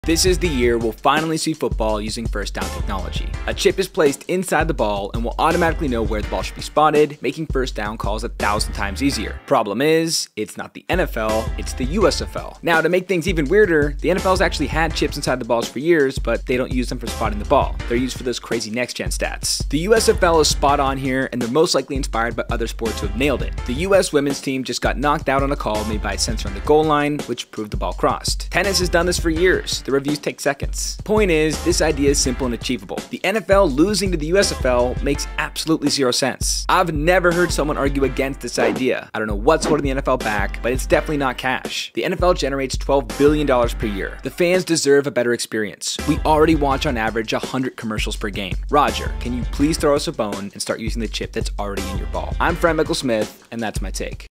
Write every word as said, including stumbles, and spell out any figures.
This is the year we'll finally see football using first down technology. A chip is placed inside the ball and will automatically know where the ball should be spotted, making first down calls a thousand times easier. Problem is, it's not the N F L, it's the U S F L. Now, to make things even weirder, the N F L's actually had chips inside the balls for years, but they don't use them for spotting the ball. They're used for those crazy next-gen stats. The U S F L is spot on here, and they're most likely inspired by other sports who have nailed it. The U S women's team just got knocked out on a call made by a sensor on the goal line, which proved the ball crossed. Tennis has done this for years. The reviews take seconds. Point is, this idea is simple and achievable. The N F L losing to the U S F L makes absolutely zero sense. I've never heard someone argue against this idea. I don't know what's holding the N F L back, but it's definitely not cash. The N F L generates twelve billion dollars per year. The fans deserve a better experience. We already watch on average one hundred commercials per game. Roger, can you please throw us a bone and start using the chip that's already in your ball? I'm Fred Michael Smith, and that's my take.